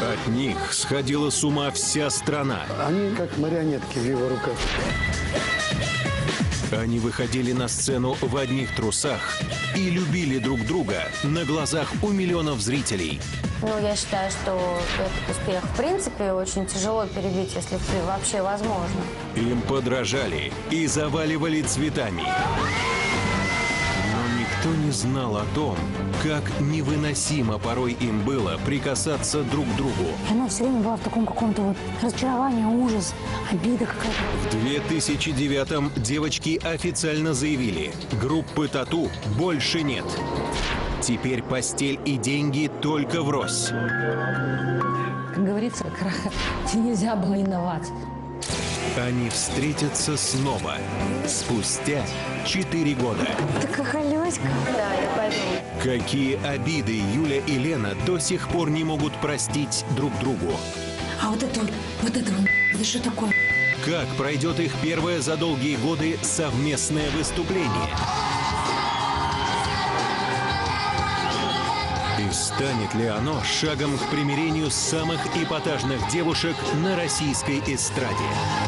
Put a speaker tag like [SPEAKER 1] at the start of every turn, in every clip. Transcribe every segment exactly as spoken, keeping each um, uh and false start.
[SPEAKER 1] От них сходила с ума вся страна.
[SPEAKER 2] Они как марионетки в его руках.
[SPEAKER 1] Они выходили на сцену в одних трусах и любили друг друга на глазах у миллионов зрителей.
[SPEAKER 3] Ну, я считаю, что этот успех, в принципе, очень тяжело перебить, если вообще возможно.
[SPEAKER 1] Им подражали и заваливали цветами. Но никто не знал о том, как невыносимо порой им было прикасаться друг к другу.
[SPEAKER 4] Она все время была в таком каком-то вот разочаровании, ужас, обида какая-то.
[SPEAKER 1] В две тысячи девятом девочки официально заявили, группы «Тату» больше нет. Теперь постель и деньги только врозь.
[SPEAKER 4] Как говорится, нельзя было иновать.
[SPEAKER 1] Они встретятся снова спустя четыре года.
[SPEAKER 4] Ты как Алёська.
[SPEAKER 3] Да, я пойду.
[SPEAKER 1] Какие обиды Юля и Лена до сих пор не могут простить друг другу.
[SPEAKER 4] А вот это вот, вот это вот, это что такое?
[SPEAKER 1] Как пройдет их первое за долгие годы совместное выступление? И станет ли оно шагом к примирению самых эпатажных девушек на российской эстраде?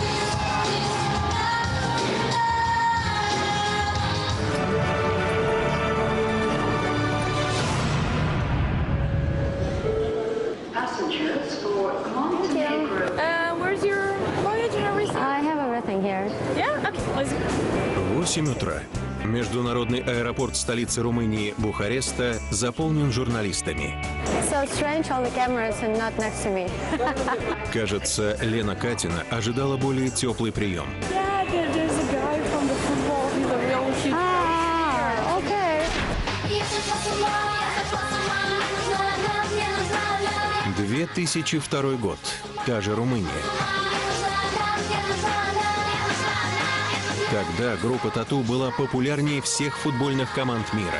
[SPEAKER 1] восемь утра. Международный аэропорт столицы Румынии Бухареста заполнен журналистами.
[SPEAKER 3] So strange, all the cameras are not next to me.
[SPEAKER 1] Кажется, Лена Катина ожидала более теплый прием.
[SPEAKER 3] Yeah, there's a guy from the football, he's a real huge... Ah, okay.
[SPEAKER 1] две тысячи второй год. Та же Румыния. Тогда группа «Тату» была популярнее всех футбольных команд мира.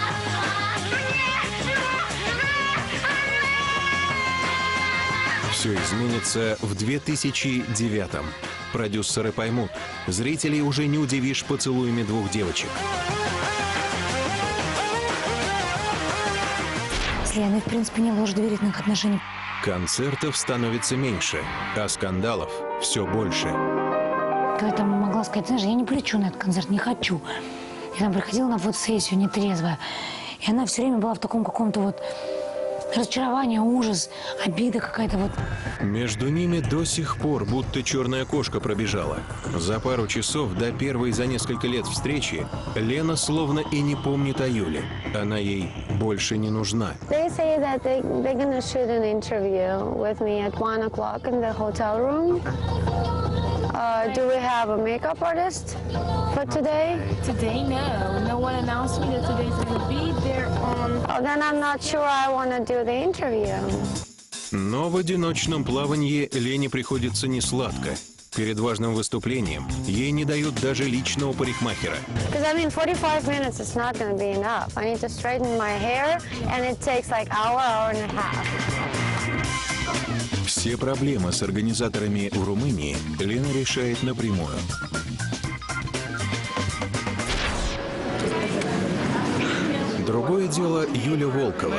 [SPEAKER 1] Все изменится в две тысячи девятом. Продюсеры поймут, зрителей уже не удивишь поцелуями двух девочек.
[SPEAKER 4] С Леной, в принципе, не было уже доверительных отношений.
[SPEAKER 1] Концертов становится меньше, а скандалов все больше.
[SPEAKER 4] Я там могла сказать, знаешь, я не полечу на этот концерт, не хочу. Я там приходила на фотосессию нетрезвая. И она все время была в таком каком-то вот разочаровании, ужас, обида какая-то вот.
[SPEAKER 1] Между ними до сих пор будто черная кошка пробежала. За пару часов до первой за несколько лет встречи Лена словно и не помнит о Юле. Она ей больше не нужна.
[SPEAKER 3] They say that they, they're gonna shoot an interview with me at one o'clock in the hotel room. Uh, do we have a makeup artist for today?
[SPEAKER 5] Today, no. No one announced me that today's going to be there on...
[SPEAKER 3] Oh, then I'm not sure I want to do the interview.
[SPEAKER 1] Но в одиночном плавании Лене приходится несладко. Перед важным выступлением ей не дают даже личного парикмахера.
[SPEAKER 3] Because I mean, forty-five minutes is not going to be enough. I need to straighten my hair, and it takes like hour, hour and a half.
[SPEAKER 1] Все проблемы с организаторами в Румынии Лена решает напрямую. Другое дело Юля Волкова.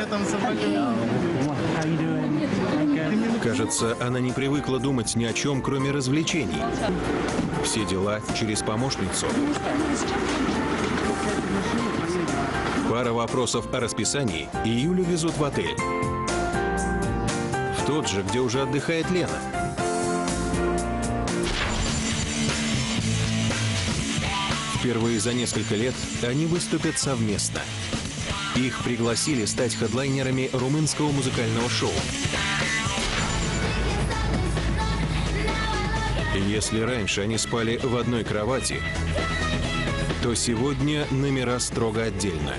[SPEAKER 1] Кажется, она не привыкла думать ни о чем, кроме развлечений. Все дела через помощницу. Пара вопросов о расписании, и Юлю везут в отель. В тот же, где уже отдыхает Лена. Впервые за несколько лет они выступят совместно. Их пригласили стать хедлайнерами румынского музыкального шоу. Если раньше они спали в одной кровати, то сегодня номера строго отдельно.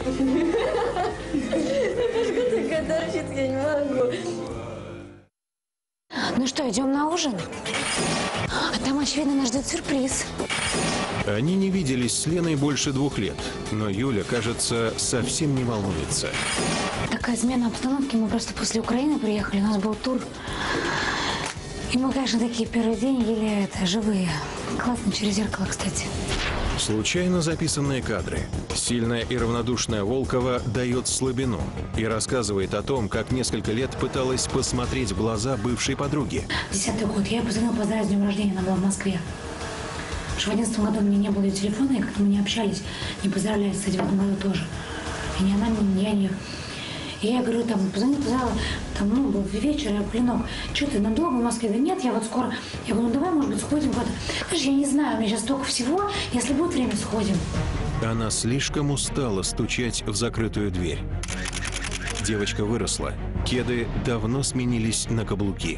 [SPEAKER 4] Ну что, идем на ужин? А там, очевидно, нас ждет сюрприз.
[SPEAKER 1] Они не виделись с Леной больше двух лет, но Юля, кажется, совсем не волнуется.
[SPEAKER 4] Такая смена обстановки. Мы просто после Украины приехали, у нас был тур. И мы, конечно, такие первый день еле это, живые. Классно через зеркало, кстати.
[SPEAKER 1] Случайно записанные кадры. Сильная и равнодушная Волкова дает слабину и рассказывает о том, как несколько лет пыталась посмотреть в глаза бывшей подруги.
[SPEAKER 4] Десятый год. Я ей позвонила поздравить с днем рождения, она была в Москве. Потому что в одиннадцатом году у меня не было ее телефона, и как-то мы не общались, не поздравляли, кстати, в этом году тоже. И ни она, ни я не... И я говорю, там, позвони, поздравила, там, ну, был вечер, я говорю, Ленок, что ты, надолго в Москве? Да нет, я вот скоро. Я говорю, ну давай, может быть, сходим куда-то. Знаешь, я не знаю, у меня сейчас столько всего, если будет время, сходим.
[SPEAKER 1] Она слишком устала стучать в закрытую дверь. Девочка выросла. Кеды давно сменились на каблуки.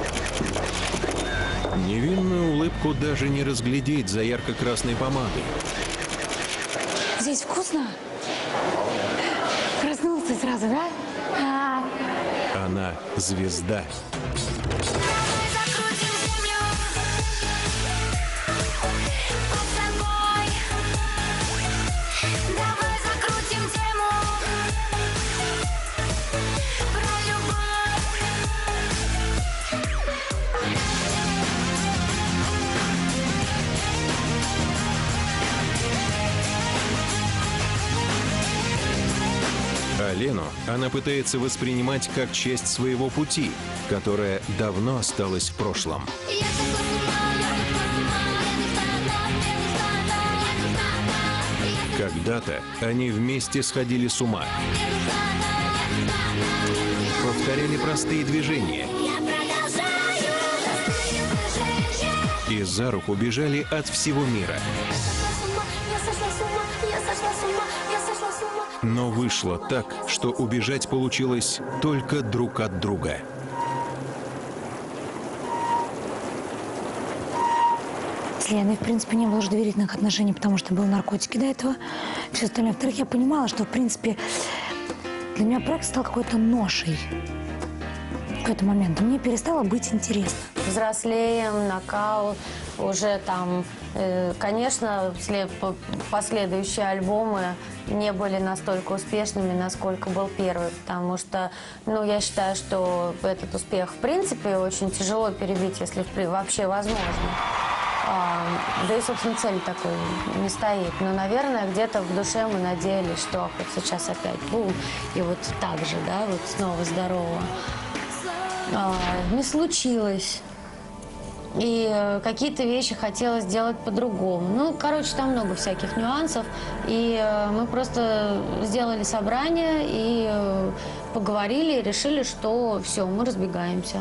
[SPEAKER 1] Невинную улыбку даже не разглядеть за ярко-красной помадой.
[SPEAKER 4] Здесь вкусно? Проснулся сразу, да? А,
[SPEAKER 1] Она звезда. А Лену она пытается воспринимать как часть своего пути, которая давно осталась в прошлом. Когда-то они вместе сходили с ума. Повторяли простые движения. И за руку бежали от всего мира. Но вышло так, что убежать получилось только друг от друга.
[SPEAKER 4] с Леной, в принципе, не было уже доверительных отношений, потому что были наркотики до этого. Все остальное. Во-вторых, я понимала, что, в принципе, для меня проект стал какой-то ношей в какой-то момент. Мне перестало быть интересно.
[SPEAKER 3] Взрослеем, нокаут, уже там, э, конечно, след, последующие альбомы не были настолько успешными, насколько был первый, потому что, ну, я считаю, что этот успех, в принципе, очень тяжело перебить, если в, вообще возможно. А, да и, собственно, цель такой не стоит. Но, наверное, где-то в душе мы надеялись, что вот сейчас опять бум, и вот так же, да, вот снова здорово. А, не случилось. И какие-то вещи хотелось сделать по-другому. Ну, короче, там много всяких нюансов. И мы просто сделали собрание и поговорили, и решили, что все, мы разбегаемся.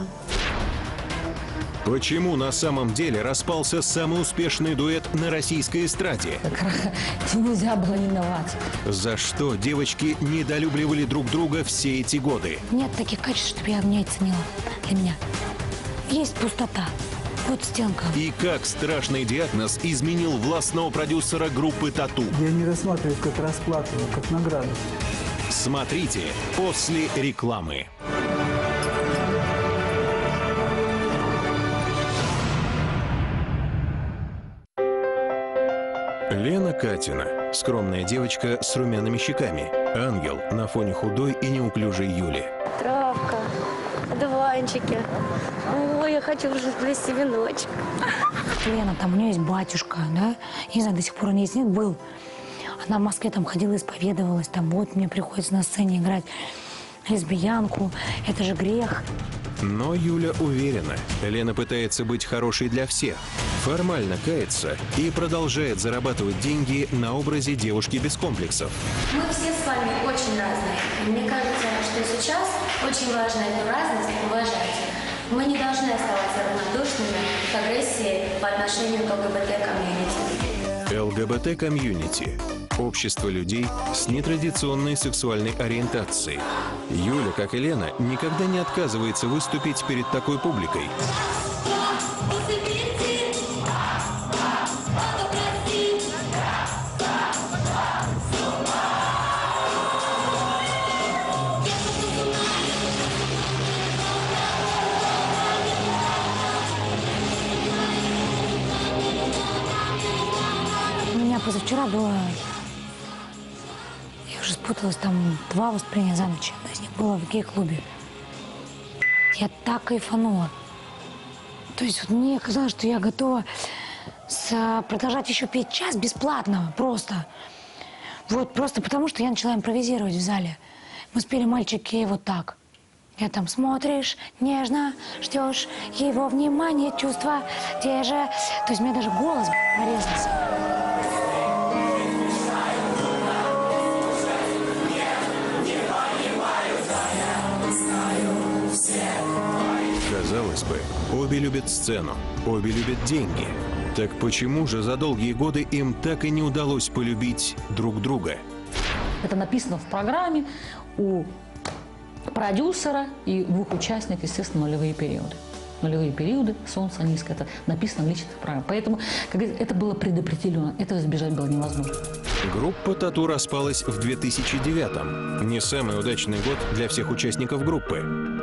[SPEAKER 1] Почему на самом деле распался самый успешный дуэт на российской эстраде?
[SPEAKER 4] Нельзя было виноват.
[SPEAKER 1] За что девочки недолюбливали друг друга все эти годы?
[SPEAKER 4] Нет таких качеств, чтобы я меня ценила. Для меня есть пустота. Вот стенка.
[SPEAKER 1] И как страшный диагноз изменил властного продюсера группы «Тату».
[SPEAKER 2] Я не рассматриваю как расплату, а как награду.
[SPEAKER 1] Смотрите после рекламы. Лена Катина. Скромная девочка с румяными щеками. Ангел на фоне худой и неуклюжей Юли.
[SPEAKER 3] Травка, одуванчики. Ой, я хочу уже сплести веночек.
[SPEAKER 4] Лена, там у нее есть батюшка, да? Я не знаю, до сих пор он есть, нет, был. Она в Москве там ходила, исповедовалась, там вот мне приходится на сцене играть лесбиянку, это же грех.
[SPEAKER 1] Но Юля уверена, Лена пытается быть хорошей для всех, формально кается и продолжает зарабатывать деньги на образе девушки без комплексов.
[SPEAKER 6] Мы все с вами очень разные. И мне кажется, что сейчас очень важно эту разность уважать. Мы не должны оставаться равнодушными к агрессии по отношению к ЛГБТ-комьюнити.
[SPEAKER 1] ЛГБТ-комьюнити – общество людей с нетрадиционной сексуальной ориентацией. Юля, как и Лена, никогда не отказывается выступить перед такой публикой.
[SPEAKER 4] У меня позавчера было, я уже спуталась, там два выступления за ночь. Одно из них было в гей-клубе. Я так кайфанула. То есть вот мне казалось, что я готова с, продолжать еще петь час бесплатно, просто. Вот, просто потому, что я начала импровизировать в зале. Мы спели «Мальчики» вот так. Я там смотришь, нежно, ждешь его внимания, чувства те же. То есть у меня даже голос порезался.
[SPEAKER 1] Казалось бы, обе любят сцену, обе любят деньги. Так почему же за долгие годы им так и не удалось полюбить друг друга?
[SPEAKER 7] Это написано в программе у продюсера и двух участников, естественно, нулевые периоды. Нулевые периоды, солнце низкое, это написано в личных программах. Поэтому, как говорится, это было предопределено, этого избежать было невозможно.
[SPEAKER 1] Группа «Тату» распалась в две тысячи девятом. Не самый удачный год для всех участников группы.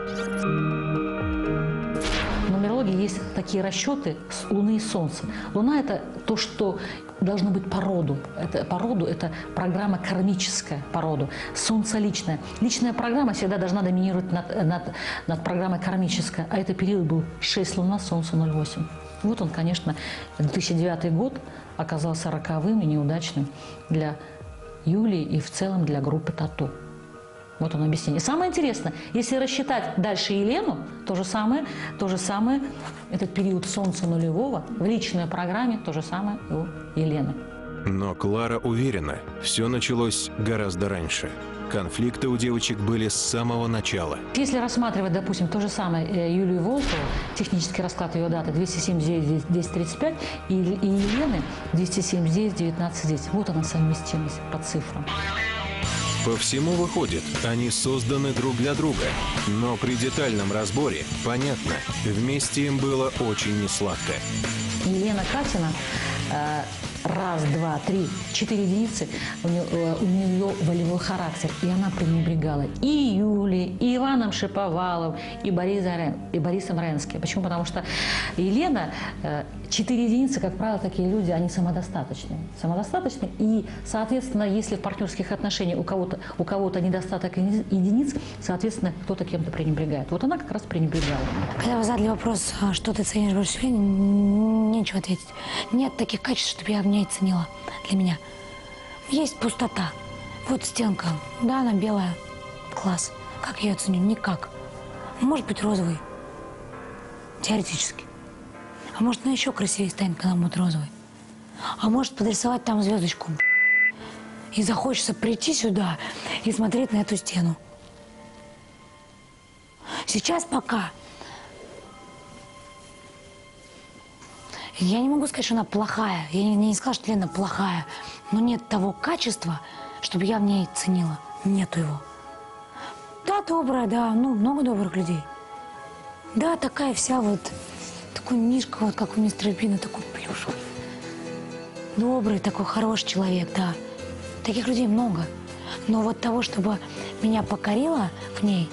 [SPEAKER 7] В нумерологии есть такие расчеты с Луны и Солнца. Луна – это то, что должно быть по роду. Это, по роду – это программа кармическая по роду. Солнце личная. Личная программа всегда должна доминировать над, над, над программой кармической. А это период был шесть Луна, Солнце ноль восемь. Вот он, конечно, две тысячи девятый год оказался роковым и неудачным для Юлии и в целом для группы «Тату». Вот он объяснение. Самое интересное, если рассчитать дальше Елену, то же самое, то же самое, этот период Солнца нулевого, в личной программе то же самое у Елены.
[SPEAKER 1] Но Клара уверена, все началось гораздо раньше. Конфликты у девочек были с самого начала.
[SPEAKER 7] Если рассматривать, допустим, то же самое Юлию Волкову, технический расклад ее даты двести семьдесят девять десять тридцать пять, и, и Елены двести семьдесят девять девятнадцать десять. Вот она совместимость по цифрам.
[SPEAKER 1] По всему выходит, они созданы друг для друга. Но при детальном разборе, понятно, вместе им было очень несладко.
[SPEAKER 7] Елена Катина, э, раз, два, три, четыре единицы, у нее, э, у нее волевой характер. И она пренебрегала и Юлей, и Иваном Шиповаловым, и, Борисом, и Борисом Ренским. Почему? Потому что Елена, э, четыре единицы, как правило, такие люди, они самодостаточные. Самодостаточные. И, соответственно, если в партнерских отношениях у кого-то у кого-то недостаток единиц, соответственно, кто-то кем-то пренебрегает. Вот она как раз пренебрегала.
[SPEAKER 4] Когда вы задали вопрос, что ты ценишь больше всего, нечего ответить. Нет таких качеств, чтобы я в ней ценила для меня. Есть пустота. Вот стенка. Да, она белая. Класс. Как я ее ценю? Никак. Может быть, розовый. Теоретически. А может, она еще красивее станет, когда будет розовый. А может, подрисовать там звездочку. И захочется прийти сюда и смотреть на эту стену. Сейчас пока я не могу сказать, что она плохая. Я не, не сказала, что Лена плохая. Но нет того качества, чтобы я в ней ценила. Нету его. Да, добрая, да, ну, много добрых людей. Да, такая вся вот, такой мишка, вот как у мистера Бина, такой плюшевый. Добрый, такой хороший человек, да. Таких людей много. Но вот того, чтобы меня покорило в ней,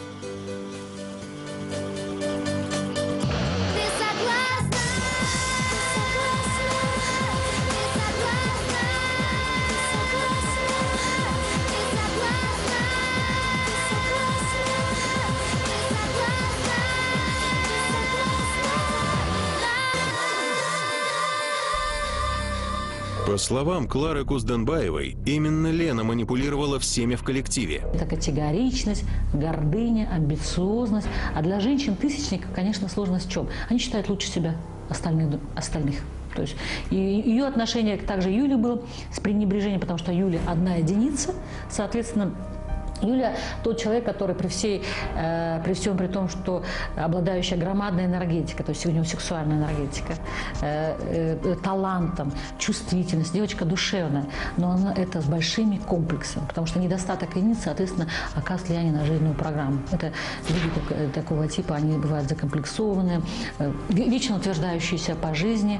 [SPEAKER 1] По словам Клары Кузденбаевой, именно Лена манипулировала всеми в коллективе.
[SPEAKER 7] Это категоричность, гордыня, амбициозность. А для женщин-тысячников, конечно, сложность в чем? Они считают лучше себя остальных. остальных. То есть и ее отношение также Юле было с пренебрежением, потому что Юля одна единица, соответственно, Юля тот человек, который при, всей, э, при всем при том, что обладающая громадной энергетикой, то есть у него сексуальная энергетика, э, э, талантом, чувствительность, девочка душевная, но она это с большими комплексами, потому что недостаток единиц, соответственно, оказывает влияние на жизненную программу. Это люди так, такого типа, они бывают закомплексованные, э, вечно утверждающиеся по жизни.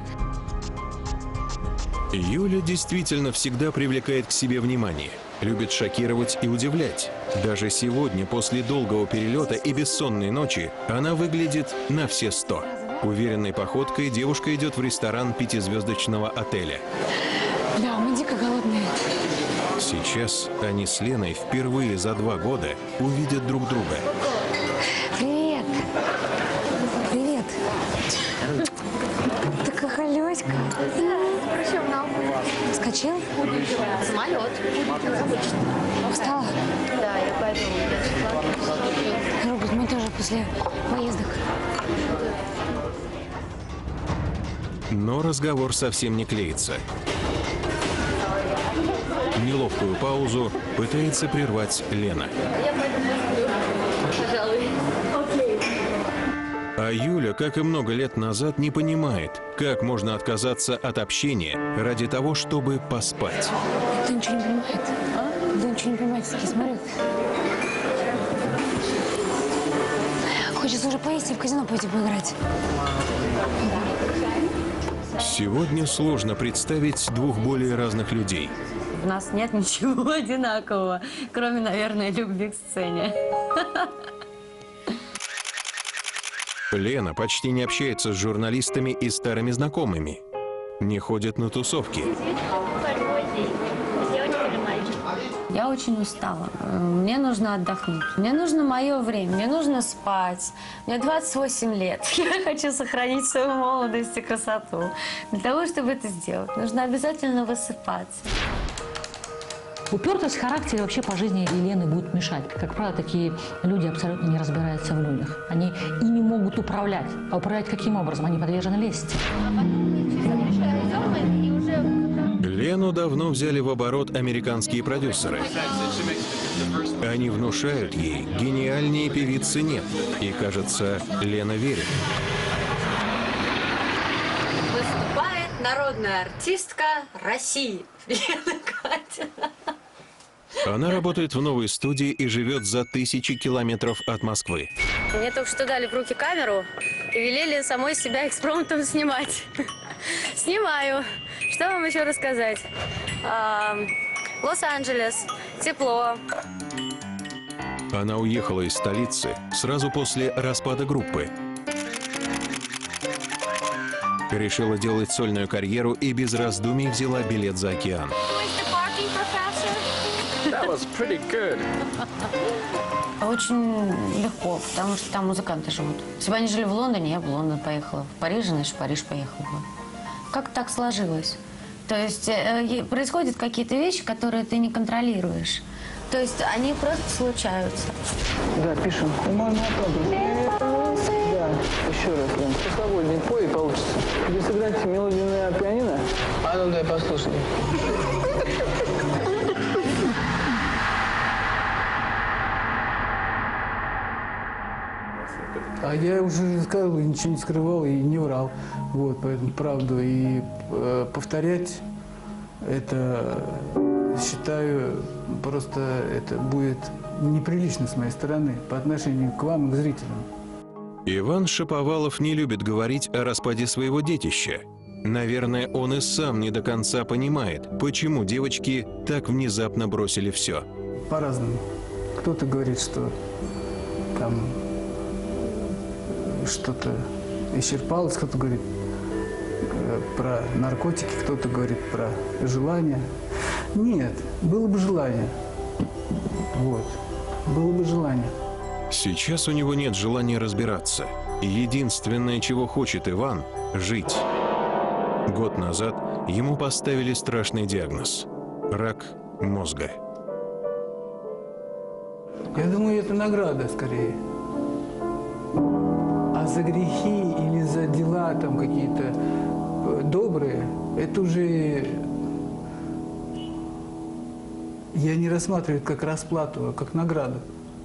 [SPEAKER 1] Юля действительно всегда привлекает к себе внимание. Любит шокировать и удивлять. Даже сегодня, после долгого перелета и бессонной ночи, она выглядит на все сто. Уверенной походкой девушка идет в ресторан пятизвездочного отеля.
[SPEAKER 4] да, мы дико голодные.
[SPEAKER 1] Сейчас они с Леной впервые за два года увидят друг друга.
[SPEAKER 4] Привет. Привет. Такая холёська. Скачала. Соскочил?
[SPEAKER 6] Самолет.
[SPEAKER 4] Устала?
[SPEAKER 6] Да, я пойду.
[SPEAKER 4] Робот, мы тоже после поездок.
[SPEAKER 1] Но разговор совсем не клеится. Неловкую паузу пытается прервать Лена.
[SPEAKER 6] Пожалуй.
[SPEAKER 1] А Юля, как и много лет назад, не понимает, как можно отказаться от общения ради того, чтобы поспать.
[SPEAKER 4] Ты ничего не понимает. А? Ты ничего не понимаете, такие смотрят. Хочется уже поесть и в казино пойти поиграть.
[SPEAKER 1] Сегодня сложно представить двух более разных людей.
[SPEAKER 3] У нас нет ничего одинакового, кроме, наверное, любви к сцене.
[SPEAKER 1] Лена почти не общается с журналистами и старыми знакомыми. Не ходит на тусовки.
[SPEAKER 3] Я очень устала. Мне нужно отдохнуть. Мне нужно мое время. Мне нужно спать. Мне двадцать восемь лет. Я хочу сохранить свою молодость и красоту. Для того, чтобы это сделать, нужно обязательно высыпаться.
[SPEAKER 7] Упертость характера вообще по жизни Елены будет мешать. Как правило, такие люди абсолютно не разбираются в людях. Они ими могут управлять. А управлять каким образом? Они подвержены лести.
[SPEAKER 1] Лену давно взяли в оборот американские продюсеры. Они внушают ей, гениальнее певицы нет. И, кажется, Лена верит.
[SPEAKER 6] Выступает народная артистка России. Лена Катя.
[SPEAKER 1] Она работает в новой студии и живет за тысячи километров от Москвы.
[SPEAKER 3] Мне только что дали в руки камеру и велели самой себя экспромтом снимать. Снимаю. Что вам еще рассказать? А, Лос-Анджелес, тепло.
[SPEAKER 1] Она уехала из столицы сразу после распада группы. Решила делать сольную карьеру и без раздумий взяла билет за океан.
[SPEAKER 3] Очень легко, потому что там музыканты живут. Если бы они жили в Лондоне, я бы в Лондон поехала. В Париж, значит, в Париж поехала бы. Как так сложилось? То есть э, происходят какие-то вещи, которые ты не контролируешь. То есть они просто случаются.
[SPEAKER 2] Да, пишем. Можно Да, еще раз, Лен. Посвободнее пой и получится. Тебе сыграть мелодию на пианино? А ну дай послушай. А я уже сказал, ничего не скрывал и не врал. Вот, поэтому правду. И э, повторять это, считаю, просто это будет неприлично с моей стороны по отношению к вам и к зрителям.
[SPEAKER 1] Иван Шаповалов не любит говорить о распаде своего детища. Наверное, он и сам не до конца понимает, почему девочки так внезапно бросили все.
[SPEAKER 2] По-разному. Кто-то говорит, что там что-то исчерпалось, кто-то говорит э, про наркотики, кто-то говорит про желание. Нет, было бы желание. Вот. Было бы желание.
[SPEAKER 1] Сейчас у него нет желания разбираться. Единственное, чего хочет Иван – жить. Год назад ему поставили страшный диагноз – рак мозга.
[SPEAKER 2] Я думаю, это награда скорее. А за грехи или за дела там какие-то добрые, это уже я не рассматриваю как расплату, а как награду.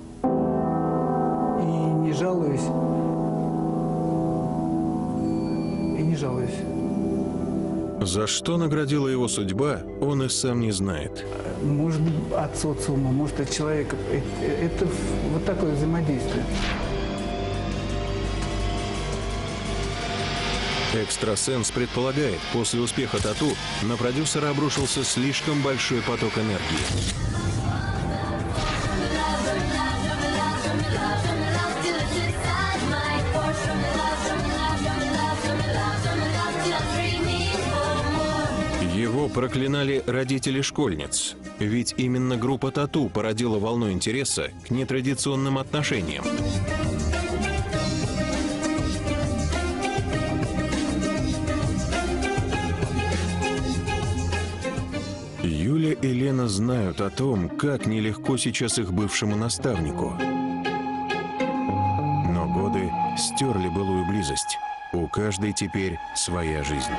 [SPEAKER 2] И не жалуюсь. И не жалуюсь.
[SPEAKER 1] За что наградила его судьба, он и сам не знает.
[SPEAKER 2] Может быть, от социума, может, от человека. Это, это вот такое взаимодействие.
[SPEAKER 1] Экстрасенс предполагает, после успеха «Тату» на продюсера обрушился слишком большой поток энергии. Его проклинали родители школьниц, ведь именно группа «Тату» породила волну интереса к нетрадиционным отношениям. прекрасно знают о том, как нелегко сейчас их бывшему наставнику. Но годы стерли былую близость. У каждой теперь своя жизнь.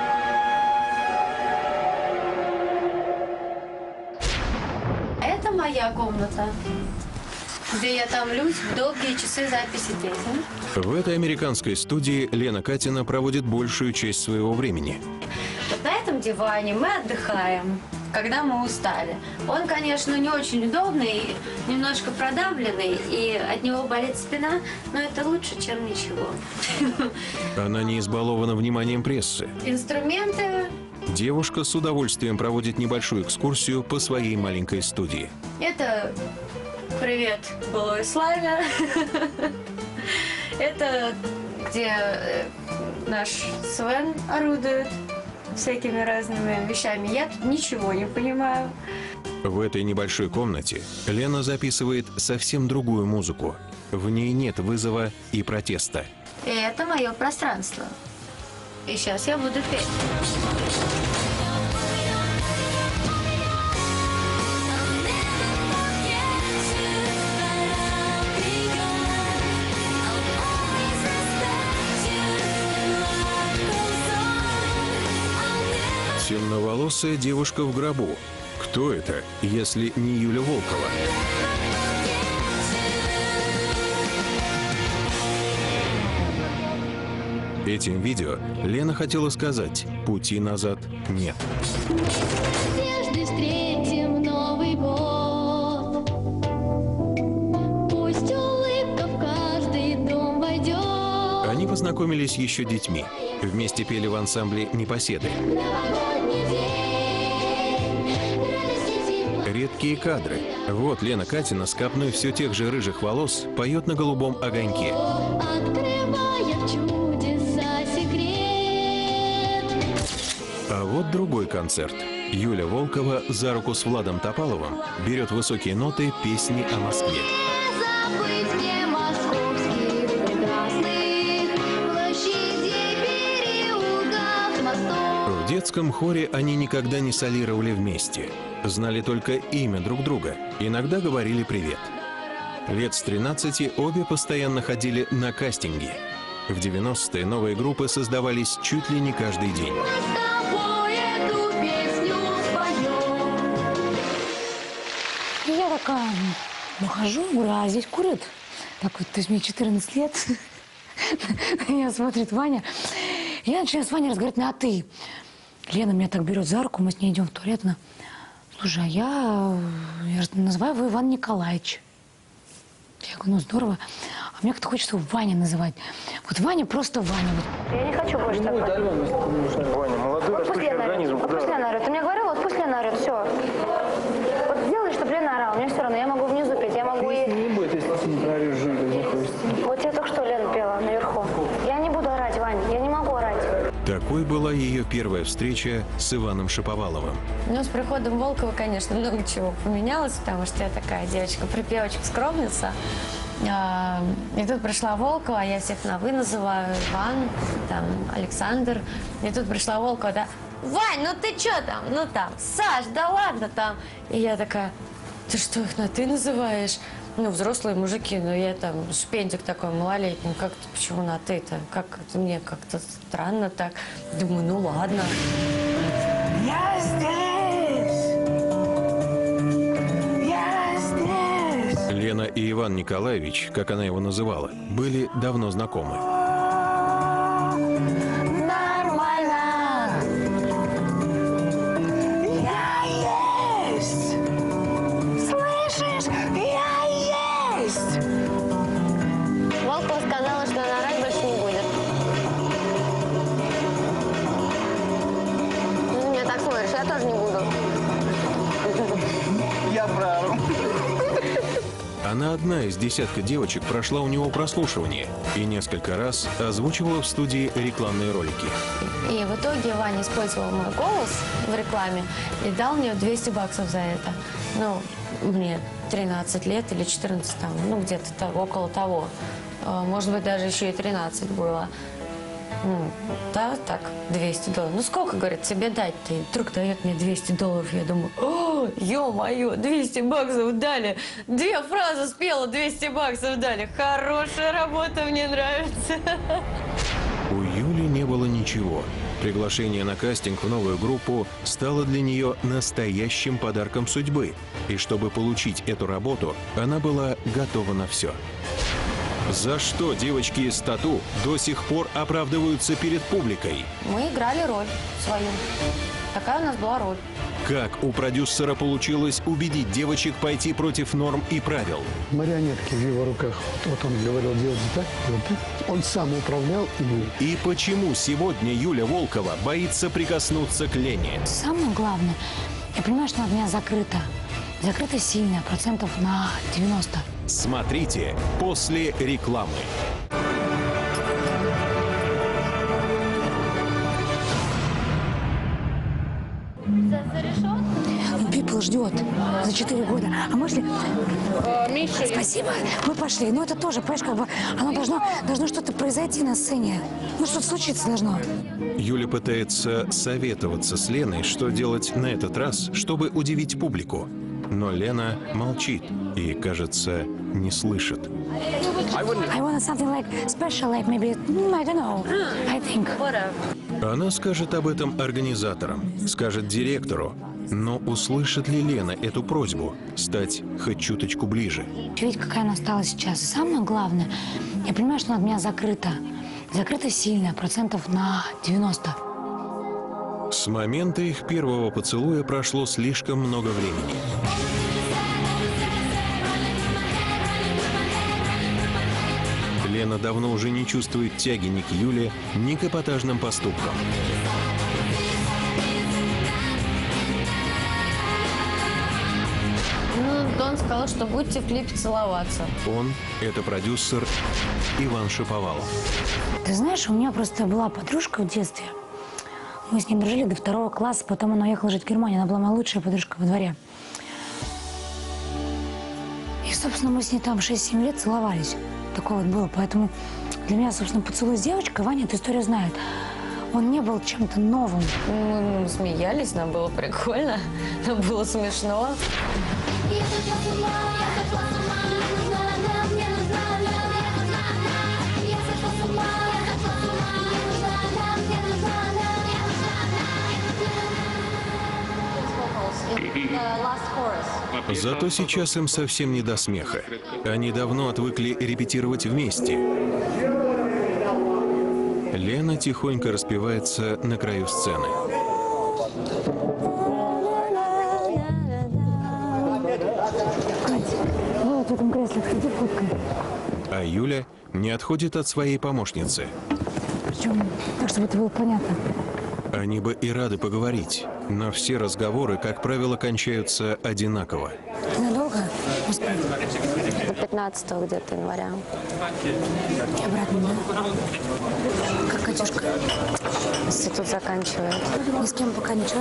[SPEAKER 3] Это моя комната, где я томлюсь в долгие часы записи песен.
[SPEAKER 1] В этой американской студии Лена Катина проводит большую часть своего времени.
[SPEAKER 3] Вот на этом диване мы отдыхаем, когда мы устали. Он, конечно, не очень удобный, немножко продавленный, и от него болит спина, но это лучше, чем ничего.
[SPEAKER 1] Она не избалована вниманием прессы.
[SPEAKER 3] Инструменты.
[SPEAKER 1] Девушка с удовольствием проводит небольшую экскурсию по своей маленькой студии.
[SPEAKER 3] Это привет былой славе. Это где э, наш Свен орудует всякими разными вещами. Я тут ничего не понимаю.
[SPEAKER 1] В этой небольшой комнате Лена записывает совсем другую музыку. В ней нет вызова и протеста.
[SPEAKER 3] И это мое пространство. И сейчас я буду петь.
[SPEAKER 1] Темноволосая девушка в гробу. Кто это, если не Юля Волкова? Этим видео Лена хотела сказать: пути назад нет.
[SPEAKER 8] Надежды встретим Новый год. Пусть улыбка в каждый дом войдет.
[SPEAKER 1] Они познакомились еще детьми. Вместе пели в ансамбле «Непоседы».
[SPEAKER 8] Новогодний день, радости тепла.
[SPEAKER 1] Редкие кадры. Вот Лена Катина с копной все тех же рыжих волос поет на голубом огоньке.
[SPEAKER 8] Открывая в чудеса секрет.
[SPEAKER 1] А вот другой концерт. Юля Волкова за руку с Владом Топаловым берет высокие ноты песни о Москве.
[SPEAKER 8] Не забыть мне московских прекрасных площадей, переулков, мостов.
[SPEAKER 1] В детском хоре они никогда не солировали вместе. Знали только имя друг друга. Иногда говорили «привет». Лет с тринадцати обе постоянно ходили на кастинги. В девяностые новые группы создавались чуть ли не каждый день.
[SPEAKER 8] Мы с тобой эту песню споем.
[SPEAKER 4] И я такая выхожу, говорю, а здесь курят? Так вот, то есть мне четырнадцать лет. На меня смотрит Ваня. Я начинаю с Ваней разговаривать на «ты». Лена меня так берет за руку, мы с ней идем в туалет. Она: слушай, а я, я же называю его Иван Николаевич. Я говорю, ну здорово. А мне как-то хочется его Ваня называть. Вот Ваня просто Ваня. Вот.
[SPEAKER 9] Я не хочу больше так.
[SPEAKER 10] Ваня, молодой растущий организм.
[SPEAKER 9] Вот пусть Лена орет. Ты мне говорил, вот пусть Лена орет, все. Вот сделай, чтобы Лена орала. Мне все равно, я могу внизу петь, я могу и...
[SPEAKER 2] Не будет, если ты не проорешь, Женька, не хочется.
[SPEAKER 9] Вот я только что Лена пела наверху. Я не буду орать, Вань, я не могу орать.
[SPEAKER 1] Такой была ее первая встреча с Иваном Шаповаловым.
[SPEAKER 3] Ну, с приходом Волкова, конечно, много чего поменялось, потому что я такая девочка-припевочка, скромница. А, И тут пришла Волкова, я всех на «вы» называю, Иван, там, Александр. И тут пришла Волкова, да: Вань, ну ты что там? Ну там, Саш, да ладно там. И я такая: ты что, их на «ты» называешь? Ну, взрослые мужики, но я там шпендик такой малолетний, как-то почему на «ты»-то? Как это мне как-то странно так. Думаю, ну ладно.
[SPEAKER 11] Я здесь! Я здесь!
[SPEAKER 1] Лена и Иван Николаевич, как она его называла, были давно знакомы.
[SPEAKER 11] Нормально! Я есть! Слышишь? Я есть!
[SPEAKER 9] Волкова сказала, что она орать больше не будет. Ну, ты меня так смотришь, я тоже не буду.
[SPEAKER 2] Я прав.
[SPEAKER 1] Она одна из десятка девочек прошла у него прослушивание и несколько раз озвучивала в студии рекламные ролики.
[SPEAKER 3] И в итоге Ваня использовал мой голос в рекламе и дал мне двести баксов за это. Ну, мне тринадцать лет или четырнадцать, там, ну, где-то около того. Может быть, даже еще и тринадцать было. Ну, да, так, двести долларов. Ну, сколько, говорит, тебе дать-то? И вдруг дает мне двести долларов. Я думаю, о, ё-моё, двести баксов дали. Две фразы спела, двести баксов дали. Хорошая работа, мне нравится.
[SPEAKER 1] У Юли не было ничего. Приглашение на кастинг в новую группу стало для нее настоящим подарком судьбы. И чтобы получить эту работу, она была готова на все. За что девочки из «Тату» до сих пор оправдываются перед публикой?
[SPEAKER 3] Мы играли роль свою. Такая у нас была роль.
[SPEAKER 1] Как у продюсера получилось убедить девочек пойти против норм и правил?
[SPEAKER 12] Марионетки в его руках. Вот он говорил делать так, вот так. Он сам управлял ими.
[SPEAKER 1] И почему сегодня Юля Волкова боится прикоснуться к Лене?
[SPEAKER 4] Самое главное, я понимаю, что она от меня закрыта. Закрыта сильно, процентов на девяносто.
[SPEAKER 1] Смотрите после рекламы.
[SPEAKER 4] People ждет за четыре года. А мы шли... Спасибо, мы пошли. Но это тоже, понимаешь, как бы оно должно, должно что-то произойти на сцене. Ну, что-то случиться должно.
[SPEAKER 1] Юля пытается советоваться с Леной, что делать на этот раз, чтобы удивить публику. Но Лена молчит и, кажется, не слышит.
[SPEAKER 4] I want something like special, like maybe, I don't know, I think.
[SPEAKER 1] Она скажет об этом организаторам, скажет директору. Но услышит ли Лена эту просьбу стать хоть чуточку ближе?
[SPEAKER 4] Видите, какая она стала сейчас. И самое главное, я понимаю, что она от меня закрыта. Закрыта сильно, процентов на девяносто.
[SPEAKER 1] С момента их первого поцелуя прошло слишком много времени. Лена давно уже не чувствует тяги ни к Юле, ни к эпатажным поступкам.
[SPEAKER 3] Ну, он сказал, что будете в клипе целоваться.
[SPEAKER 1] Он – это продюсер Иван Шаповалов.
[SPEAKER 4] Ты знаешь, у меня просто была подружка в детстве. Мы с ней дружили до второго класса, потом она уехала жить в Германию. Она была моя лучшая подружка во дворе. И, собственно, мы с ней там шесть-семь лет целовались. Такое вот было. Поэтому для меня, собственно, поцелуй с девочкой, Ваня эту историю знает. Он не был чем-то новым.
[SPEAKER 3] Мы смеялись, нам было прикольно, нам было смешно.
[SPEAKER 1] Зато сейчас им совсем не до смеха. Они давно отвыкли репетировать вместе. Лена тихонько распевается на краю сцены.
[SPEAKER 4] Катя, вот в этом кресле, отходи, фоткай.
[SPEAKER 1] А Юля не отходит от своей помощницы.
[SPEAKER 4] Причем так, чтобы это было понятно.
[SPEAKER 1] Они бы и рады поговорить, но все разговоры, как правило, кончаются одинаково.
[SPEAKER 4] Надолго?
[SPEAKER 3] До пятнадцатого где-то января.
[SPEAKER 4] И обратно, да? Как Катюшка?
[SPEAKER 3] Институт заканчивает.
[SPEAKER 4] Ни с кем пока ничего?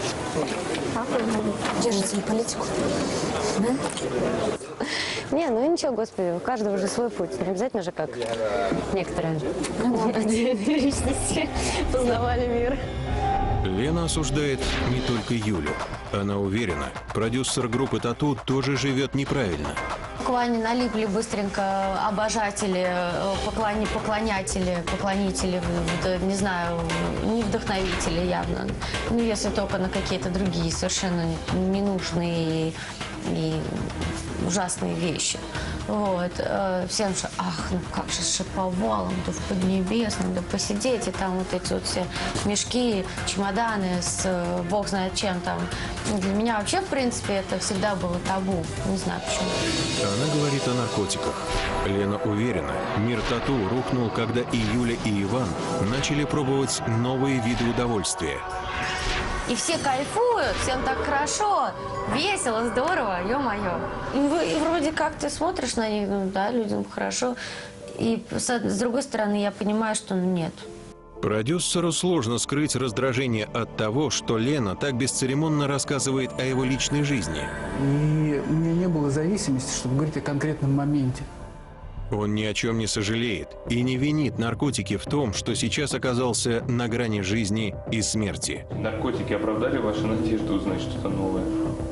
[SPEAKER 4] Держите ли политику? Да?
[SPEAKER 3] Не, ну ничего, господи, у каждого же свой путь. Не обязательно же, как некоторые отдельные личности познавали мир.
[SPEAKER 1] Лена осуждает не только Юлю. Она уверена, продюсер группы «Тату» тоже живет неправильно.
[SPEAKER 3] К Ване налипли быстренько обожатели, поклони, поклонятели, поклонители, не знаю, не вдохновители явно. Ну, если только на какие-то другие совершенно ненужные и, и ужасные вещи. Вот. Всем же, ах, ну как же с Шаповалом, да в Поднебесном, да посидеть, и там вот эти вот все мешки, чемоданы с бог знает чем там. Для меня вообще, в принципе, это всегда было табу. Не знаю почему.
[SPEAKER 1] Она говорит о наркотиках. Лена уверена, мир тату рухнул, когда и Юля, и Иван начали пробовать новые виды удовольствия.
[SPEAKER 3] И все кайфуют, всем так хорошо, весело, здорово, ё-моё. И вроде как ты смотришь на них, ну да, людям хорошо. И с, с другой стороны, я понимаю, что ну, нет.
[SPEAKER 1] Продюсеру сложно скрыть раздражение от того, что Лена так бесцеремонно рассказывает о его личной жизни.
[SPEAKER 2] И у меня не было зависимости, чтобы говорить о конкретном моменте.
[SPEAKER 1] Он ни о чем не сожалеет и не винит наркотики в том, что сейчас оказался на грани жизни и смерти.
[SPEAKER 10] Наркотики оправдали ваши надежды узнать что-то новое?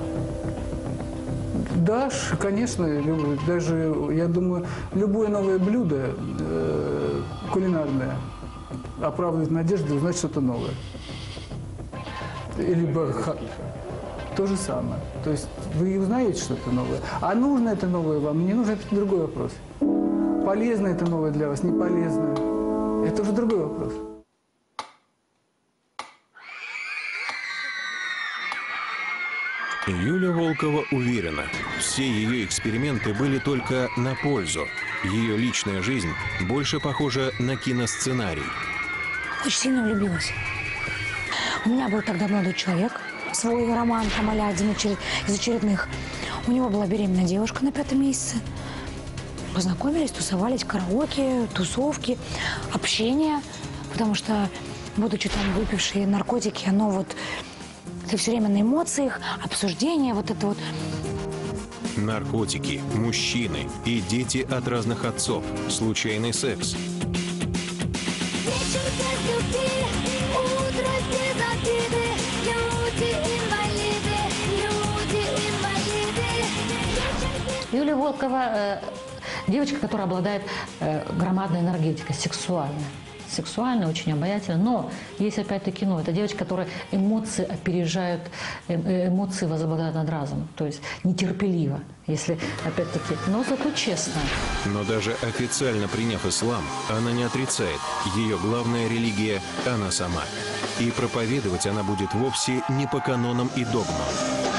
[SPEAKER 2] Да, ш- конечно, люб- даже, я думаю, любое новое блюдо э, кулинарное оправдывает надежду узнать что-то новое. Либо ха- то же самое. То есть вы узнаете что-то новое. А нужно это новое вам, не нужно, это другой вопрос. Полезно это новое для вас, не полезно. Это уже другой вопрос.
[SPEAKER 1] Юля Волкова уверена, все ее эксперименты были только на пользу. Ее личная жизнь больше похожа на киносценарий.
[SPEAKER 4] Очень сильно влюбилась. У меня был тогда молодой человек, свой роман там а-ля один из очередных. У него была беременная девушка на пятом месяце. Познакомились, тусовались, караоке, тусовки, общение. Потому что, будучи там выпившие наркотики, оно вот... Ты все время на эмоциях, обсуждение, вот это вот.
[SPEAKER 1] Наркотики, мужчины и дети от разных отцов, случайный секс.
[SPEAKER 7] Юлия Волкова э, девочка, которая обладает э, громадной энергетикой, сексуальной. Сексуально, очень обаятельно, но есть опять-таки кино. Это девочка, которая эмоции опережают, э, эмоции возобладают над разумом. То есть нетерпеливо, если опять-таки, но зато честно.
[SPEAKER 1] Но даже официально приняв ислам, она не отрицает. Ее главная религия – она сама. И проповедовать она будет вовсе не по канонам и догмам.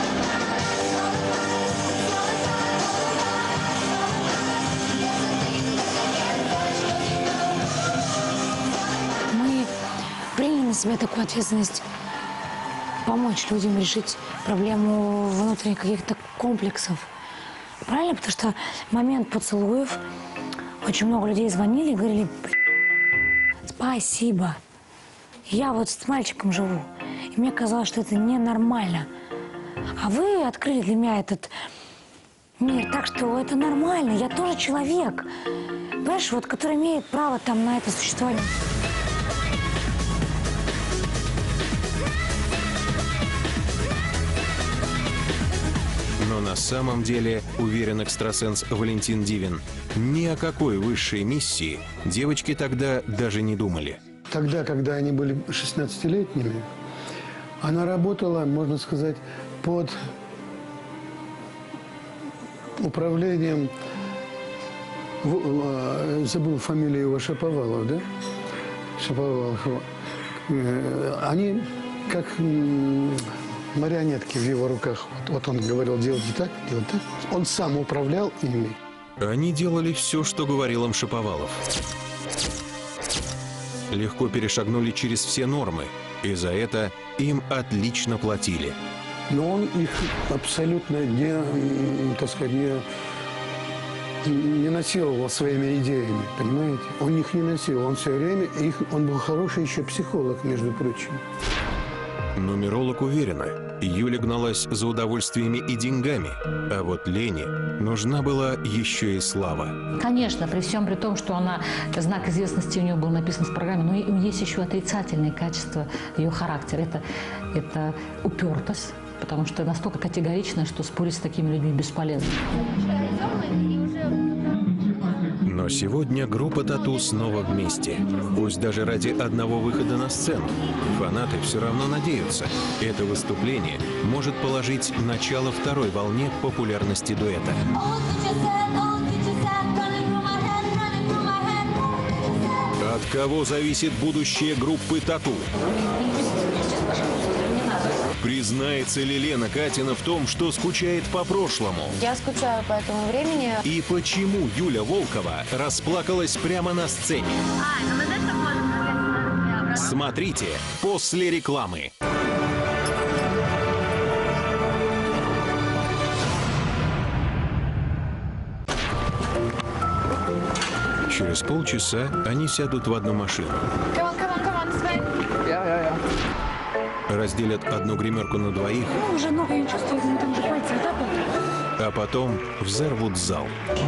[SPEAKER 4] На себя такую ответственность помочь людям решить проблему внутренних каких-то комплексов. Правильно? Потому что в момент поцелуев очень много людей звонили и говорили: спасибо, я вот с мальчиком живу, и мне казалось, что это ненормально. А вы открыли для меня этот мир, так что это нормально, я тоже человек, понимаешь, вот, который имеет право там на это существование.
[SPEAKER 1] Но на самом деле, уверен экстрасенс Валентин Дивин, ни о какой высшей миссии девочки тогда даже не думали.
[SPEAKER 12] Тогда, когда они были шестнадцатилетними, она работала, можно сказать, под управлением, забыл фамилию его, Шаповалов, да? Шаповалов. Они как марионетки в его руках. Вот, вот он говорил, делайте так, делайте так. Он сам управлял ими.
[SPEAKER 1] Они делали все, что говорил им Шаповалов. Легко перешагнули через все нормы, и за это им отлично платили.
[SPEAKER 12] Но он их абсолютно не, так сказать, не, не насиловал своими идеями, понимаете? Он их не насиловал, он все время, их, он был хороший еще психолог, между прочим.
[SPEAKER 1] Нумеролог уверена, Юля гналась за удовольствиями и деньгами, а вот Лене нужна была еще и слава.
[SPEAKER 7] Конечно, при всем при том, что она, знак известности у нее был написан в программе, но есть еще отрицательные качества ее характера. Это, это упертость, потому что настолько категоричная, что спорить с такими людьми бесполезно.
[SPEAKER 1] Но сегодня группа «Тату» снова вместе. Пусть даже ради одного выхода на сцену. Фанаты все равно надеются. Это выступление может положить начало второй волне популярности дуэта. От кого зависит будущее группы «Тату»? Признается ли Лена Катина в том, что скучает по прошлому?
[SPEAKER 3] Я скучаю по этому времени.
[SPEAKER 1] И почему Юля Волкова расплакалась прямо на сцене? Смотрите после рекламы. Через полчаса они сядут в одну машину.
[SPEAKER 5] Come on, come on, come on, Sven.
[SPEAKER 2] Я, я, я.
[SPEAKER 1] Разделят одну гримерку на двоих.
[SPEAKER 4] Ну, уже ногу не чувствую, но там же пальцы вот так вот.
[SPEAKER 1] а потом взорвут зал.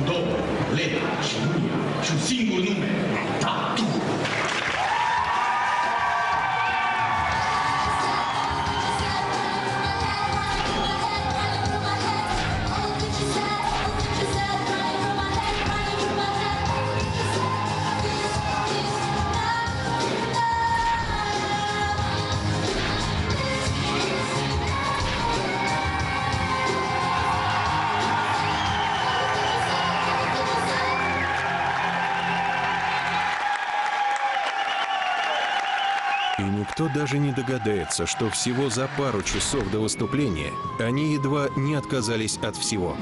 [SPEAKER 1] И никто даже не догадается, что всего за пару часов до выступления они едва не отказались от всего.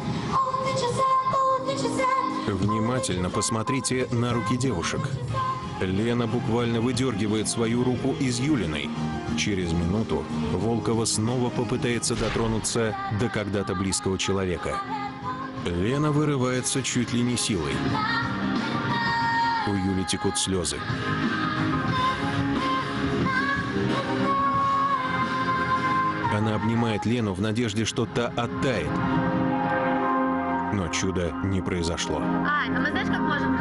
[SPEAKER 1] Внимательно посмотрите на руки девушек. Лена буквально выдергивает свою руку из Юлиной. Через минуту Волкова снова попытается дотронуться до когда-то близкого человека. Лена вырывается чуть ли не силой. У Юли текут слезы. Она обнимает Лену в надежде, что та оттает. Но чуда не произошло.
[SPEAKER 6] Ай, а мы знаешь, как можем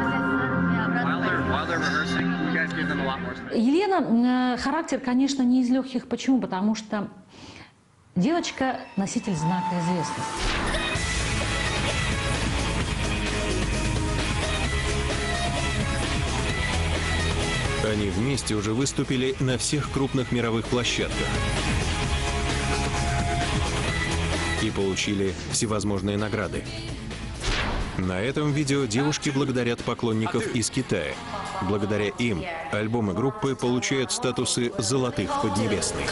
[SPEAKER 7] Елена, э, характер, конечно, не из легких. Почему? Потому что девочка – носитель знака известности.
[SPEAKER 1] Они вместе уже выступили на всех крупных мировых площадках и получили всевозможные награды. На этом видео девушки благодарят поклонников из Китая. Благодаря им альбомы группы получают статусы «золотых в Поднебесной».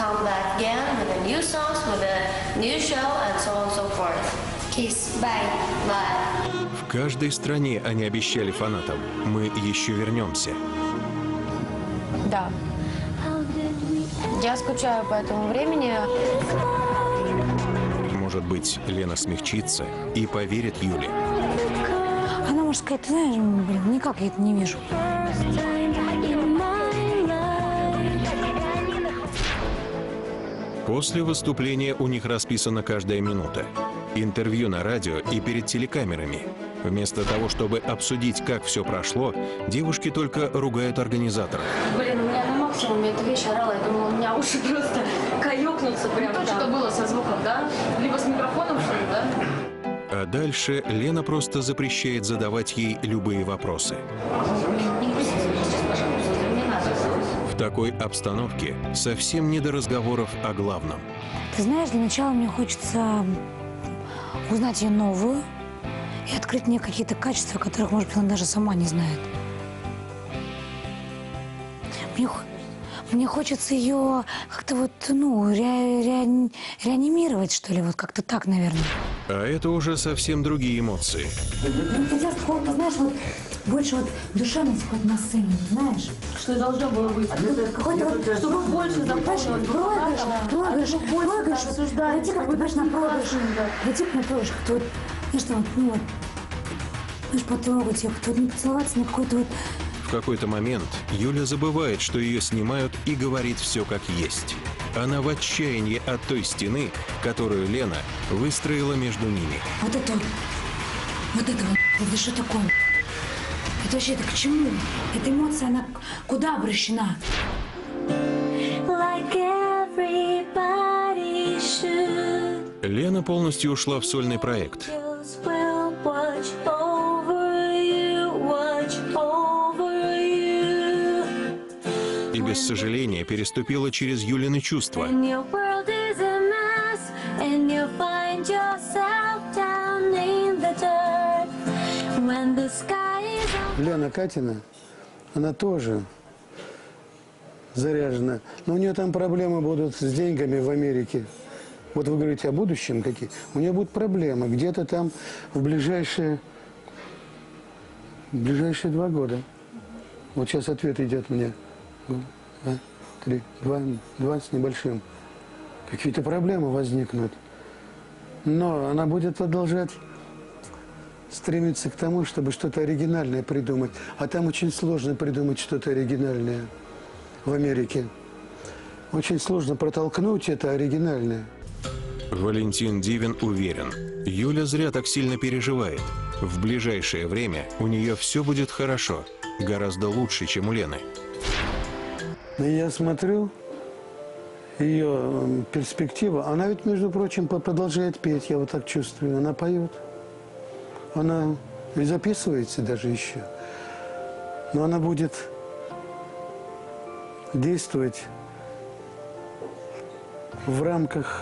[SPEAKER 1] В каждой стране они обещали фанатам: мы еще вернемся.
[SPEAKER 3] Да. Я скучаю по этому времени.
[SPEAKER 1] Может быть, Лена смягчится и поверит Юле.
[SPEAKER 4] Она может сказать: ты знаешь, блин, никак я это не вижу.
[SPEAKER 1] После выступления у них расписана каждая минута. Интервью на радио и перед телекамерами. Вместо того, чтобы обсудить, как все прошло, девушки только ругают организаторов.
[SPEAKER 6] Блин, у меня на максимуме эта вещь орала. Я думала, у меня уши просто каюкнутся прям.
[SPEAKER 5] То, что было со звуком, да? Либо с микрофоном, что ли, да?
[SPEAKER 1] А дальше Лена просто запрещает задавать ей любые вопросы. В такой обстановке совсем не до разговоров о главном.
[SPEAKER 4] Ты знаешь, для начала мне хочется узнать ее новую и открыть мне какие-то качества, которых, может быть, она даже сама не знает. Мне, мне хочется ее как-то вот, ну, ре, ре, реанимировать, что ли, вот как-то так, наверное.
[SPEAKER 1] А это уже совсем другие эмоции.
[SPEAKER 4] Ну, хотелось какого-то, знаешь, вот больше вот душевности хоть на сцене, знаешь?
[SPEAKER 5] Что и должно было быть.
[SPEAKER 4] Какой-то вот,
[SPEAKER 5] чтобы больше заполнилось.
[SPEAKER 4] Проигрыш, проигрыш, проигрыш, зайти как-то, знаешь, на проигрыш, зайти на проигрыш, как-то вот, знаешь, там вот, ну вот, знаешь, потрогать ее, как-то вот не поцеловаться на какой-то вот.
[SPEAKER 1] В какой-то момент Юля забывает, что ее снимают, и говорит все как есть. Она в отчаянии от той стены, которую Лена выстроила между ними.
[SPEAKER 4] Вот это вот, вот это вот, это что такое? Это вообще, это к чему? Эта эмоция, она куда обращена?
[SPEAKER 8] Like everybody should.
[SPEAKER 1] Лена полностью ушла в сольный проект.
[SPEAKER 8] Will watch over you, watch over you.
[SPEAKER 1] И без сожаления переступила через Юлины чувства.
[SPEAKER 8] And your world is a mess, and you find yourself down in the dirt. When the sky is on.
[SPEAKER 12] Лена Катина, она тоже заряжена. Но у нее там проблемы будут с деньгами в Америке. Вот вы говорите о будущем какие. У нее будут проблемы где-то там в ближайшие, в ближайшие два года. Вот сейчас ответ идет мне. Два, три, два, два с небольшим. Какие-то проблемы возникнут. Но она будет продолжать стремиться к тому, чтобы что-то оригинальное придумать. А там очень сложно придумать что-то оригинальное в Америке. Очень сложно протолкнуть это оригинальное.
[SPEAKER 1] Валентин Дивин уверен, Юля зря так сильно переживает. В ближайшее время у нее все будет хорошо, гораздо лучше, чем у Лены.
[SPEAKER 12] Я смотрю, ее перспектива, она ведь, между прочим, продолжает петь, я вот так чувствую, она поет. Она и записывается даже еще. Но она будет действовать в рамках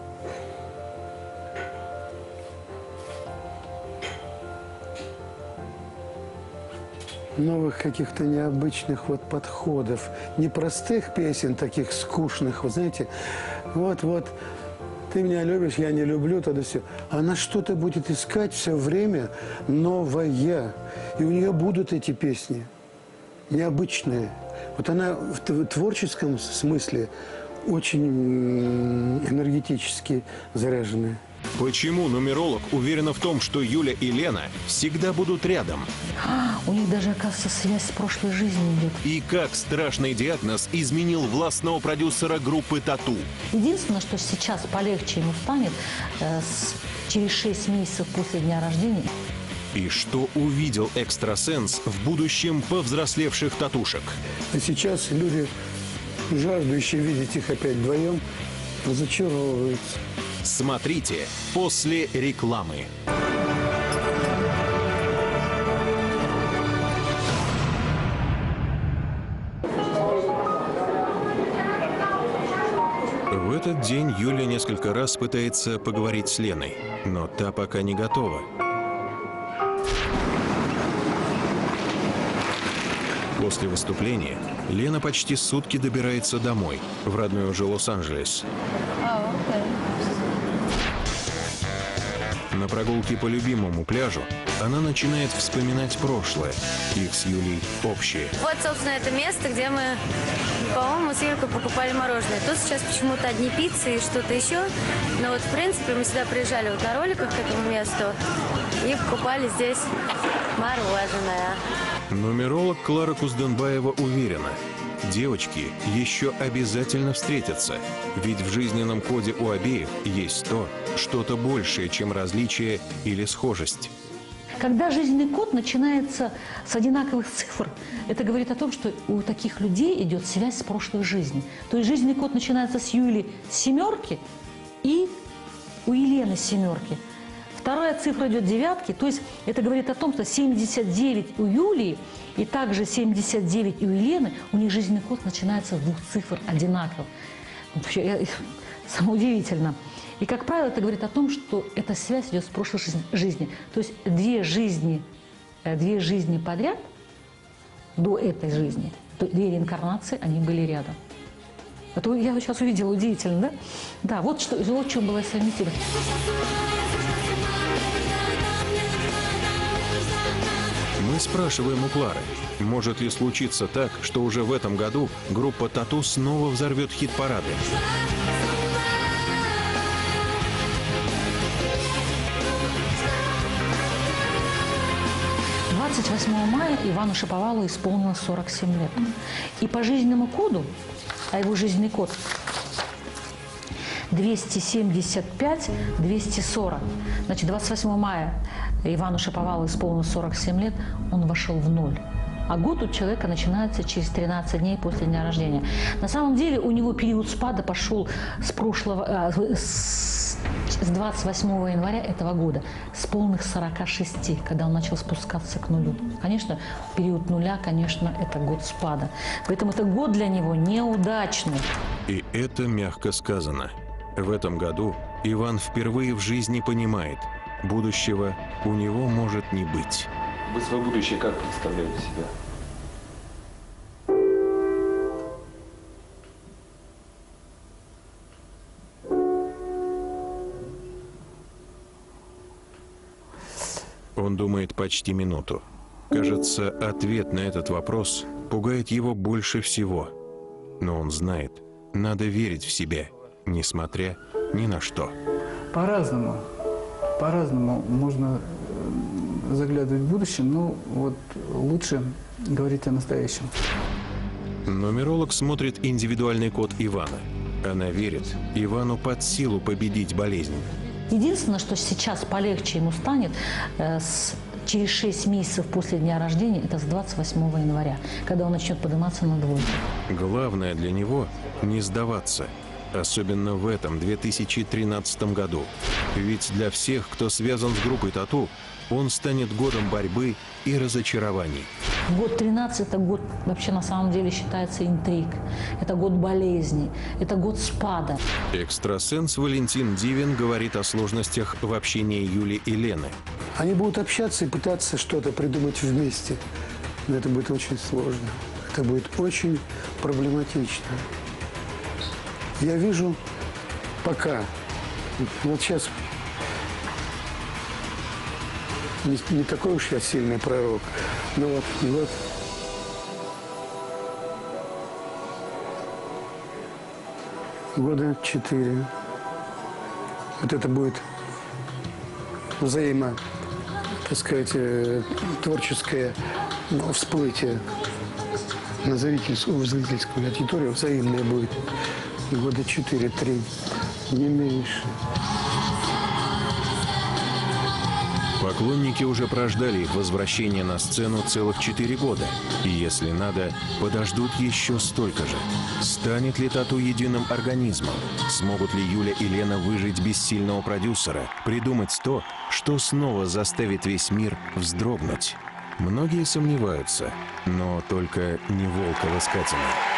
[SPEAKER 12] новых каких-то необычных вот подходов, непростых песен, таких скучных, вот знаете, вот-вот, ты меня любишь, я не люблю, тогда все. Она что-то будет искать все время новое, и у нее будут эти песни необычные. Вот она в творческом смысле очень энергетически заряженная.
[SPEAKER 1] Почему нумеролог уверена в том, что Юля и Лена всегда будут рядом?
[SPEAKER 7] А, у них даже, оказывается, связь с прошлой жизнью идет.
[SPEAKER 1] И как страшный диагноз изменил властного продюсера группы «Тату».
[SPEAKER 7] Единственное, что сейчас полегче ему станет э, с, через шесть месяцев после дня рождения.
[SPEAKER 1] И что увидел экстрасенс в будущем повзрослевших татушек?
[SPEAKER 12] А сейчас люди, жаждущие видеть их опять вдвоем, разочаровываются.
[SPEAKER 1] Смотрите после рекламы. В этот день Юля несколько раз пытается поговорить с Леной, но та пока не готова. После выступления Лена почти сутки добирается домой, в родной уже Лос-Анджелес. На прогулке по любимому пляжу она начинает вспоминать прошлое, их с Юлей общее.
[SPEAKER 6] Вот, собственно, это место, где мы, по-моему, с Юлькой покупали мороженое. Тут сейчас почему-то одни пиццы и что-то еще. Но вот, в принципе, мы сюда приезжали вот на роликах к этому месту и покупали здесь мороженое.
[SPEAKER 1] Нумеролог Клара Кузденбаева уверена, девочки еще обязательно встретятся, ведь в жизненном коде у обеих есть то, что-то большее, чем различие или схожесть.
[SPEAKER 7] Когда жизненный код начинается с одинаковых цифр, это говорит о том, что у таких людей идет связь с прошлой жизнью. То есть жизненный код начинается с Юли с семерки и у Елены с семерки. Вторая цифра идет девятки, то есть это говорит о том, что семьдесят девять у Юлии и также семьдесят девять у Елены, у них жизненный код начинается с двух цифр одинаково. Вообще, самоудивительно. И, как правило, это говорит о том, что эта связь идет с прошлой жизни. То есть две жизни, две жизни подряд до этой жизни, две реинкарнации, они были рядом. Это я сейчас увидела, удивительно, да? Да, вот, что, вот в чем была совместимость.
[SPEAKER 1] Мы спрашиваем у Клары, может ли случиться так, что уже в этом году группа «Тату» снова взорвет хит-парады.
[SPEAKER 7] двадцать восьмого мая Ивану Шаповалову исполнилось сорок семь лет. И по жизненному коду, а его жизненный код двести семьдесят пять двести сорок. Значит, двадцать восьмого мая Ивану Шаповалову исполнилось сорок семь лет, он вошел в ноль. А год у человека начинается через тринадцать дней после дня рождения. На самом деле у него период спада пошел с прошлого, с, с двадцать восьмого января этого года, с полных сорока шести, когда он начал спускаться к нулю. Конечно, период нуля, конечно, это год спада. Поэтому это год для него неудачный.
[SPEAKER 1] И это мягко сказано. В этом году Иван впервые в жизни понимает, будущего у него может не быть.
[SPEAKER 10] Вы свое будущее как представляете себя?
[SPEAKER 1] Он думает почти минуту. Кажется, ответ на этот вопрос пугает его больше всего. Но он знает, надо верить в себя, несмотря ни на что.
[SPEAKER 2] По-разному. По-разному можно заглядывать в будущее, но вот лучше говорить о настоящем.
[SPEAKER 1] Нумеролог смотрит индивидуальный код Ивана. Она верит, Ивану под силу победить болезнь.
[SPEAKER 7] Единственное, что сейчас полегче ему станет э, с, через шесть месяцев после дня рождения, это с двадцать восьмого января, когда он начнет подниматься на двойку.
[SPEAKER 1] Главное для него – не сдаваться. Особенно в этом две тысячи тринадцатом году. Ведь для всех, кто связан с группой «Тату», он станет годом борьбы и разочарований.
[SPEAKER 7] Год тринадцать – это год, вообще на самом деле считается интриг. Это год болезней, это год спада.
[SPEAKER 1] Экстрасенс Валентин Дивин говорит о сложностях в общении Юли и Лены.
[SPEAKER 12] Они будут общаться и пытаться что-то придумать вместе. Но это будет очень сложно. Это будет очень проблематично. Я вижу пока, вот сейчас не, не такой уж я сильный пророк, но вот, вот года четыре. Вот это будет взаимо, так сказать, творческое ну, всплытие на зрительскую, зрительскую аудиторию, взаимное будет. Года четыре-три, не меньше.
[SPEAKER 1] Поклонники уже прождали их возвращение на сцену целых четыре года. И если надо, подождут еще столько же. Станет ли «Тату» единым организмом? Смогут ли Юля и Лена выжить без сильного продюсера? Придумать то, что снова заставит весь мир вздрогнуть? Многие сомневаются, но только не Волкова с Катиной.